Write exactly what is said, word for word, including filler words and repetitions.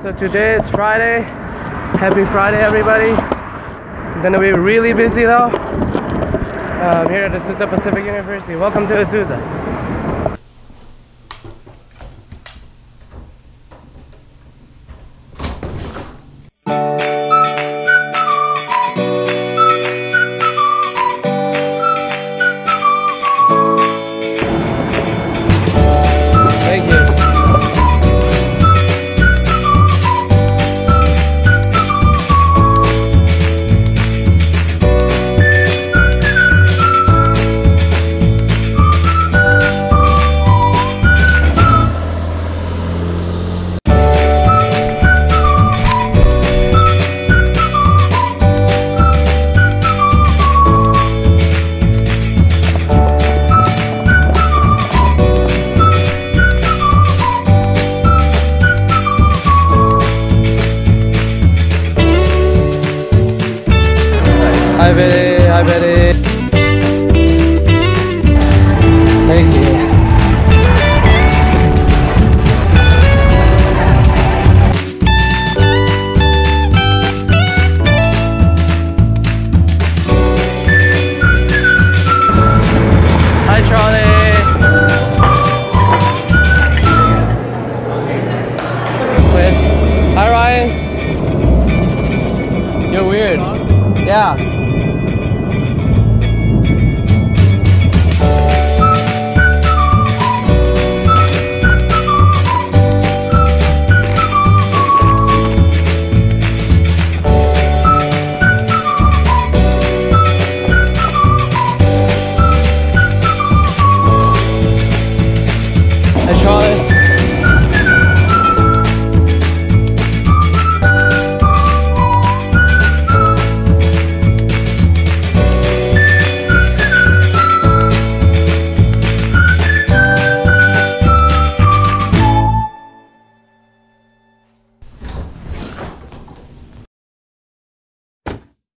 So today is Friday. Happy Friday, everybody. I'm gonna be really busy though. Um, here at Azusa Pacific University. Welcome to Azusa. Thank you. Hi Betty, hi Betty. Thank you. Hi Charlie.